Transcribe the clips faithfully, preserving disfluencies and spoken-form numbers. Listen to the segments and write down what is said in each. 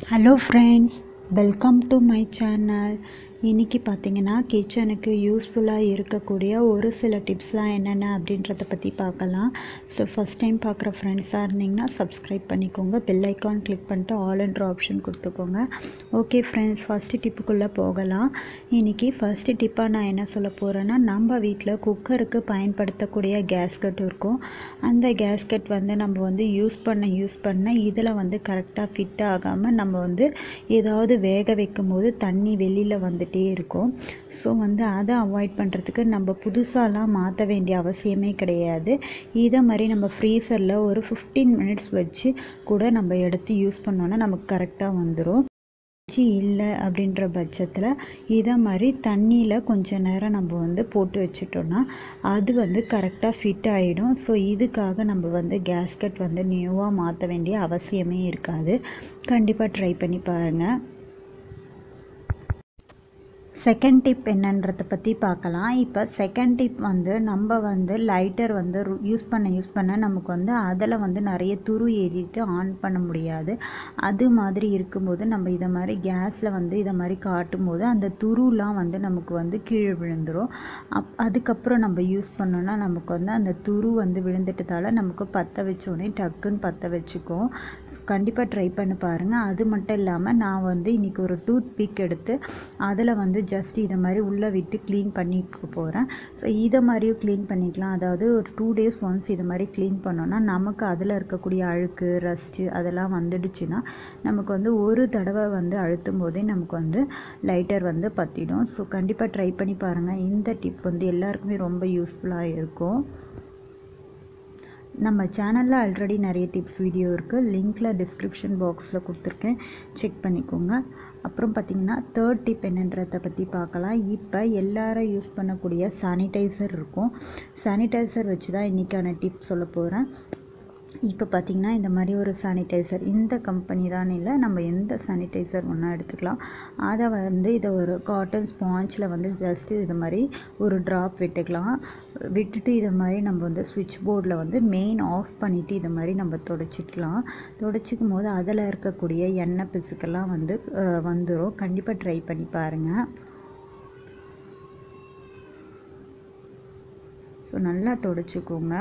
Hello friends, welcome to my channel. இன்னைக்கு பாத்தீங்கன்னா கிச்சனுக்கு யூஸ்ஃபுல்லா இருக்கக்கூடிய ஒரு சில டிப்ஸ்லாம் என்னென்ன அப்படின்றத பத்தி பார்க்கலாம். சோ ஃபர்ஸ்ட் டைம் பார்க்குற ஃப்ரெண்ட்ஸா இருந்தீங்கன்னா Subscribe பண்ணிக்கோங்க. பெல் ஐகான் கிளிக் பண்ணிட்டு ஆல் என்ற ஆப்ஷன் கொடுத்துக்கோங்க. ஓகே ஃப்ரெண்ட்ஸ், ஃபர்ஸ்ட் டிப்புக்குள்ள போகலாம். இன்னைக்கு ஃபர்ஸ்ட் டிப்பா நான் என்ன சொல்ல போறேன்னா, நம்ம வீட்ல குக்கருக்கு பயன்படுத்தக்கூடிய கேஸ்கட் இருக்கும். அந்த கேஸ்கட் வந்து நம்ம வந்து யூஸ் பண்ண யூஸ் பண்ண இதல வந்து கரெக்ட்டா ஃபிட் ஆகாம நம்ம வந்து ஏதாவது வேக வைக்கும்போது தண்ணி வெளியில வந்து இருக்கும். ஸோ வந்து அதை அவாய்ட் பண்ணுறதுக்கு நம்ம புதுசாலாம் மாற்ற வேண்டிய அவசியமே கிடையாது. இதை மாதிரி நம்ம ஃப்ரீசரில் ஒரு ஃபிஃப்டீன் மினிட்ஸ் வச்சு கூட நம்ம எடுத்து யூஸ் பண்ணோன்னா நமக்கு கரெக்டாக வந்துடும். இல்லை அப்படின்ற பட்சத்தில் இதை மாதிரி தண்ணியில் கொஞ்சம் நேரம் நம்ம வந்து போட்டு வச்சிட்டோன்னா அது வந்து கரெக்டாக ஃபிட் ஆகிடும். ஸோ இதுக்காக நம்ம வந்து கேஸ்கட் வந்து நியூவாக மாற்ற வேண்டிய அவசியமே இருக்காது. கண்டிப்பாக ட்ரை பண்ணி பாருங்கள். செகண்ட் டிப் என்னன்றதை பற்றி பார்க்கலாம். இப்போ செகண்ட் டிப் வந்து நம்ம வந்து லைட்டர் வந்து யூஸ் பண்ண யூஸ் பண்ண நமக்கு வந்து அதில் வந்து நிறைய துரு ஏறிட்டு ஆன் பண்ண முடியாது. அது மாதிரி இருக்கும்போது நம்ம இதை மாதிரி கேஸில் வந்து இதை மாதிரி காட்டும்போது அந்த துருலாம் வந்து நமக்கு வந்து கீழே விழுந்துடும். அப் அதுக்கப்புறம் நம்ம யூஸ் பண்ணோன்னா நமக்கு வந்து அந்த துரு வந்து விழுந்துட்டதால நமக்கு பற்ற வச்சோடனே டக்குன்னு பற்ற வச்சுக்கும். கண்டிப்பாக ட்ரை பண்ணி பாருங்கள். அது மட்டும் இல்லாமல் நான் வந்து இன்றைக்கி ஒரு டூத் பிக் எடுத்து அதில் வந்து ஜஸ்ட் இதை மாதிரி உள்ளே விட்டு க்ளீன் பண்ணிக்க போகிறேன். ஸோ இதை மாதிரியும் க்ளீன் பண்ணிக்கலாம். அதாவது ஒரு டூ டேஸ் ஒன்ஸ் இது மாதிரி க்ளீன் பண்ணோன்னா நமக்கு அதில் இருக்கக்கூடிய அழுக்கு ரஸ்ட்டு அதெல்லாம் வந்துடுச்சுன்னா நமக்கு வந்து ஒரு தடவை வந்து அழுத்தும் போதே நமக்கு வந்து லைட்டர் வந்து பற்றிடும். ஸோ கண்டிப்பாக ட்ரை பண்ணி பாருங்கள். இந்த டிப் வந்து எல்லாருக்குமே ரொம்ப யூஸ்ஃபுல்லாக இருக்கும். நம்ம சேனலில் ஆல்ரெடி நிறைய டிப்ஸ் வீடியோ இருக்குது. லிங்க்கில் டிஸ்கிரிப்ஷன் பாக்ஸில் கொடுத்துருக்கேன், செக் பண்ணிக்கோங்க. அப்புறம் பார்த்திங்கன்னா தேர்ட் டிப் என்னன்றதை பற்றி பார்க்கலாம். இப்போ எல்லாரும் யூஸ் பண்ணக்கூடிய சானிடைசர் இருக்கும். சானிடைசர் வச்சு தான் இன்றைக்கான டிப் சொல்ல போகிறேன். இப்போ பார்த்திங்கன்னா இந்த மாதிரி ஒரு சானிடைசர், இந்த கம்பெனி தான் இல்லை, நம்ம எந்த சானிடைசர் ஒன்றா எடுத்துக்கலாம். அதை வந்து இதை ஒரு காட்டன் ஸ்பாஞ்சில் வந்து ஜஸ்ட்டு இது மாதிரி ஒரு ட்ராப் விட்டுக்கலாம். விட்டுட்டு இதை மாதிரி நம்ம வந்து ஸ்விட்ச் போர்டில் வந்து மெயின் ஆஃப் பண்ணிவிட்டு இதை மாதிரி நம்ம தொடச்சிக்கலாம். தொடச்சிக்கும் போது அதில் இருக்கக்கூடிய எண்ணெய் பிசுக்கெல்லாம் வந்து வந்துடும். கண்டிப்பாக ட்ரை பண்ணி பாருங்கள். ஸோ நல்லா தொடச்சிக்கோங்க.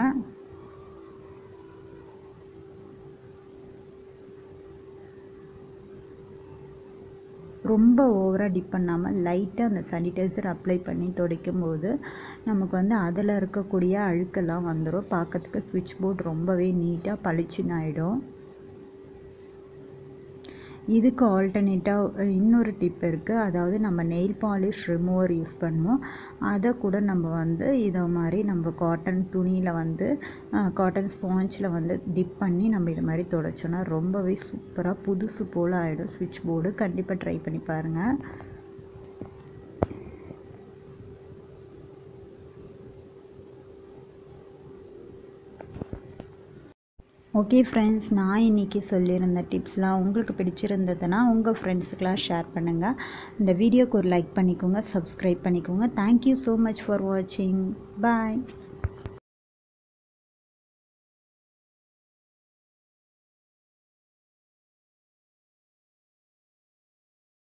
ரொம்ப ஓவராக டிப் பண்ணாமல் லைட்டாக அந்த சானிடைசர் அப்ளை பண்ணி துடைக்கும் போது நமக்கு வந்து அதில் இருக்கக்கூடிய அழுக்கெல்லாம் வந்துடும். பார்க்கறதுக்கு ஸ்விட்ச் போர்ட் ரொம்பவே நீட்டாக பளிச்சுன்னு ஆகிடும். இதுக்கு ஆல்டர்னேட்டாக இன்னொரு டிப் இருக்குது. அதாவது நம்ம நெயில் பாலிஷ் ரிமூவர் யூஸ் பண்ணுவோம். அதை கூட நம்ம வந்து இதை மாதிரி நம்ம காட்டன் துணியில் வந்து காட்டன் ஸ்பாஞ்சில் வந்து டிப் பண்ணி நம்ம இது மாதிரி துடைச்சோன்னா ரொம்பவே சூப்பராக புதுசு போல் ஆகிடும் ஸ்விட்ச் போர்டு. கண்டிப்பாக ட்ரை பண்ணி பாருங்கள். ஓகே ஃப்ரெண்ட்ஸ், நான் இன்றைக்கி சொல்லியிருந்த டிப்ஸ்லாம் உங்களுக்கு பிடிச்சிருந்ததுன்னா உங்கள் ஃப்ரெண்ட்ஸுக்கெலாம் ஷேர் பண்ணுங்கள். இந்த வீடியோக்கு ஒரு லைக் பண்ணிக்கோங்க, சப்ஸ்கிரைப் பண்ணிக்கோங்க. தேங்க்யூ ஸோ மச் ஃபார் வாட்சிங். பாய்.